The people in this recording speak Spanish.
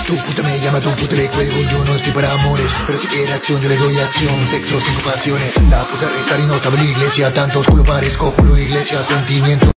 Tu puta me llama, tu puta le cuelgo. Yo no estoy para amores, pero si quiere acción yo le doy acción. Sexo sin pasiones, la puse a rezar y no estaba en la iglesia. Tantos culo pares, cojo lo iglesia, sentimientos.